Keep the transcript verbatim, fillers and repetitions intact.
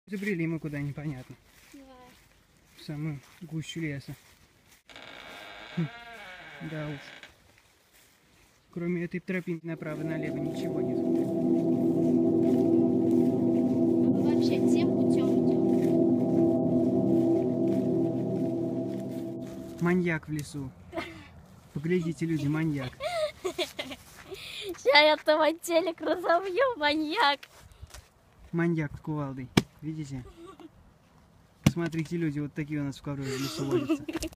Забрели мы куда непонятно. Давай. В самую гущу леса. Хм. Да уж. Кроме этой тропинки направо-налево ничего нет. Мы вообще тем путем идем. Маньяк в лесу. Поглядите, люди, маньяк. Сейчас я этого телек разобью, маньяк. Маньяк с кувалдой. Видите? Посмотрите, люди, вот такие у нас в корове в лесу водятся.